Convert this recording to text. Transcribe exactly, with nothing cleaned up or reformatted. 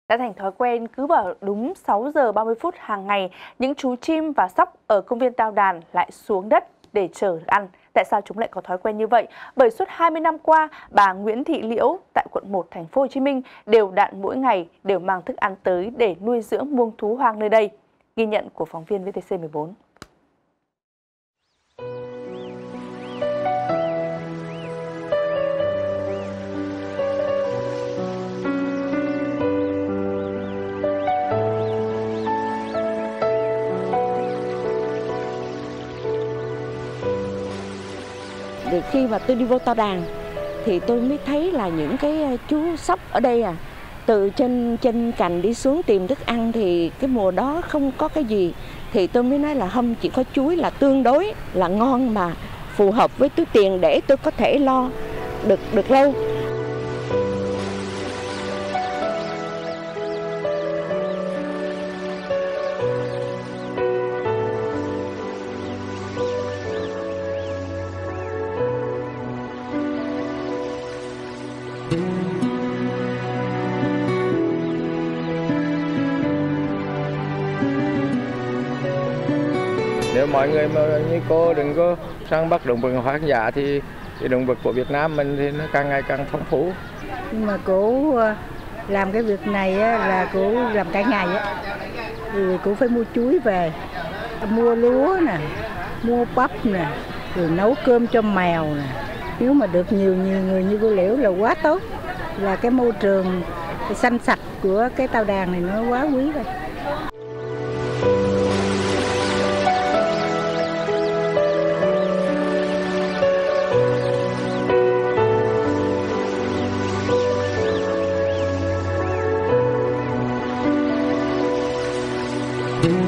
Đã thành thói quen cứ vào đúng sáu giờ ba mươi phút hàng ngày, những chú chim và sóc ở công viên Tao Đàn lại xuống đất để chờ được ăn. Tại sao chúng lại có thói quen như vậy? Bởi suốt hai mươi năm qua, bà Nguyễn Thị Liễu tại quận một thành phố Hồ Chí Minh đều đặn mỗi ngày đều mang thức ăn tới để nuôi dưỡng muông thú hoang nơi đây. Ghi nhận của phóng viên vê tê xê mười bốn. Từ khi mà tôi đi vô Tao Đàn thì tôi mới thấy là những cái chú sóc ở đây à, từ trên trên cành đi xuống tìm thức ăn, thì cái mùa đó không có cái gì, thì tôi mới nói là không, chỉ có chuối là tương đối là ngon mà phù hợp với túi tiền để tôi có thể lo được được lâu. Nếu mọi người mà như cô đừng có săn bắt động vật hoang dã thì cái động vật của Việt Nam mình thì nó càng ngày càng phong phú. Nhưng mà cô làm cái việc này á, là cô làm cả ngày á, thì cô phải mua chuối về, mua lúa nè, mua bắp nè, rồi nấu cơm cho mèo nè. Nếu mà được nhiều nhiều người như cô Liễu là quá tốt, là cái môi trường cái xanh sạch của cái Tao Đàn này nó quá quý rồi. Thank you.